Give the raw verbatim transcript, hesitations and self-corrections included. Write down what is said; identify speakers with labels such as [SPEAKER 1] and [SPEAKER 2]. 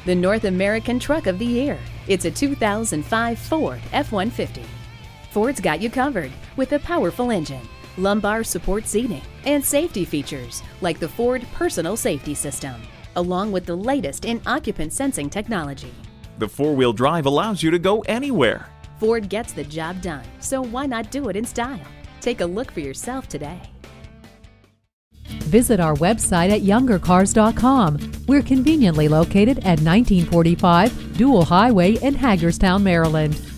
[SPEAKER 1] the North American Truck of the Year. It's a two thousand five Ford F one fifty. Ford's got you covered with a powerful engine, lumbar support seating, and safety features like the Ford Personal Safety System, along with the latest in occupant sensing technology.
[SPEAKER 2] The four-wheel drive allows you to go anywhere.
[SPEAKER 1] Ford gets the job done, so why not do it in style? Take a look for yourself today.
[SPEAKER 3] Visit our website at younger cars dot com. We're conveniently located at nineteen forty-five Dual Highway in Hagerstown, Maryland.